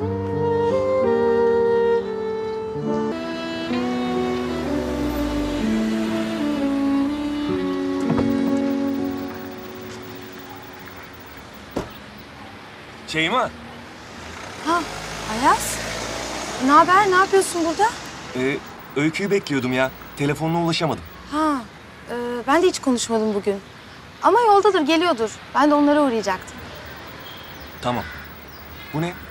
Şeyma. Ha, Ayaz. Ne haber? Ne yapıyorsun burada? Öykü'yü bekliyordum ya. Telefonuna ulaşamadım. Ha, ben de hiç konuşmadım bugün. Ama yoldadır, geliyordur. Ben de onlara uğrayacaktım. Tamam. Bu ne?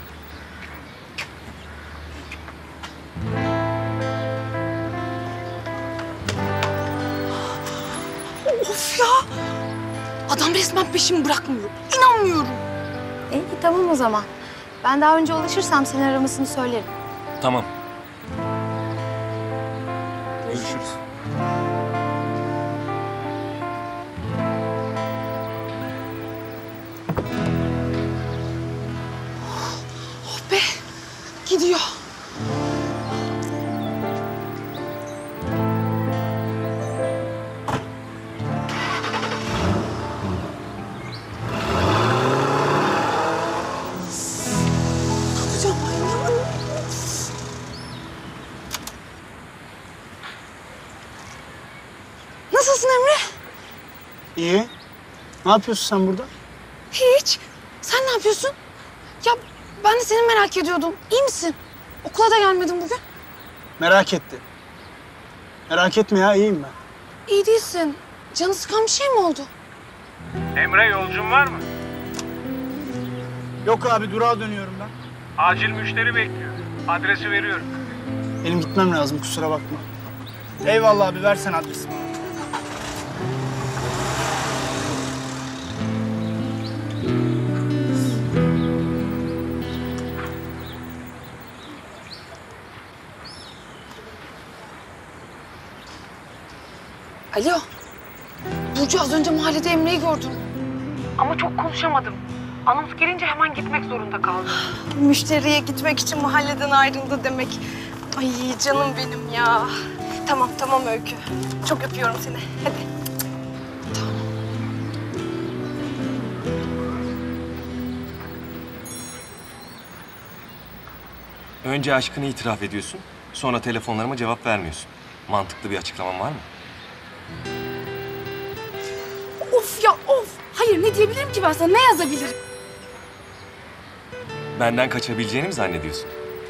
Of ya! Adam resmen peşimi bırakmıyor. İnanmıyorum. İyi, tamam o zaman. Ben daha önce ulaşırsam seni aramasını söylerim. Tamam. Görüşürüz. Oh be! Gidiyor. Kalacağım ben ya. Nasılsın Emre? İyi. Ne yapıyorsun sen burada? Hiç. Sen ne yapıyorsun? Ya ben de seni merak ediyordum. İyi misin? Okula da gelmedin bugün. Merak etti. Merak etme ya, iyiyim ben. İyi değilsin. Canı sıkan bir şey mi oldu? Emre, yolcun var mı? Yok abi, durağa dönüyorum ben. Acil müşteri bekliyor. Adresi veriyorum. Benim gitmem lazım, kusura bakma. Eyvallah abi, versen adresi bana. Alo. Burcu, az önce mahallede Emre'yi gördüm. Ama çok konuşamadım. Anons gelince hemen gitmek zorunda kaldım. Müşteriye gitmek için mahalleden ayrıldı demek. Ay canım benim ya. Tamam tamam Öykü. Çok öpüyorum seni. Hadi. Tamam. Önce aşkını itiraf ediyorsun. Sonra telefonlarıma cevap vermiyorsun. Mantıklı bir açıklaman var mı? Of ya of. Hayır, ne diyebilirim ki ben sana? Ne yazabilirim? Benden kaçabileceğini mi zannediyorsun?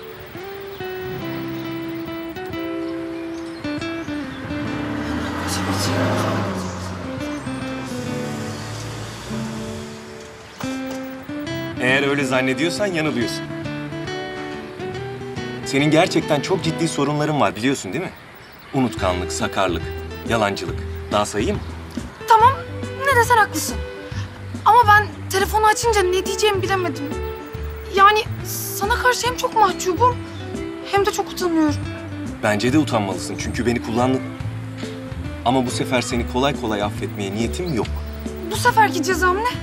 Eğer öyle zannediyorsan yanılıyorsun. Senin gerçekten çok ciddi sorunların var, biliyorsun değil mi? Unutkanlık, sakarlık, yalancılık. Daha sayayım mı? Tamam, ne desen haklısın. Ama ben telefonu açınca ne diyeceğimi bilemedim. Yani sana karşı hem çok mahcubum hem de çok utanıyorum. Bence de utanmalısın çünkü beni kullandın. Ama bu sefer seni kolay kolay affetmeye niyetim yok. Bu seferki cezam ne?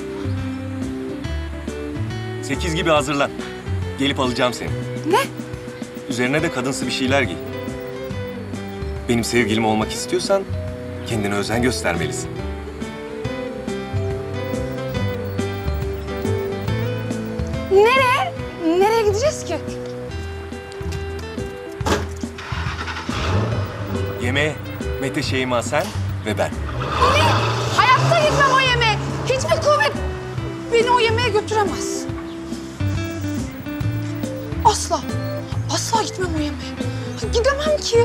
8 gibi hazırlan. Gelip alacağım seni. Ne? Üzerine de kadınsı bir şeyler giy. Benim sevgilim olmak istiyorsan kendine özen göstermelisin. Nereye? Nereye gideceğiz ki? Yemeğe Mete, Şeyma, sen ve ben. Ne? Hayatta gitmem o yemeğe. Hiçbir kuvvet beni o yemeğe götüremez. Asla. Asla gitmem o yemeğe. Gidemem ki.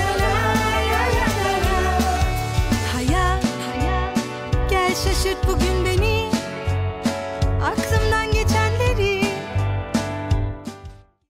Hayat, gel şaşırt bugün.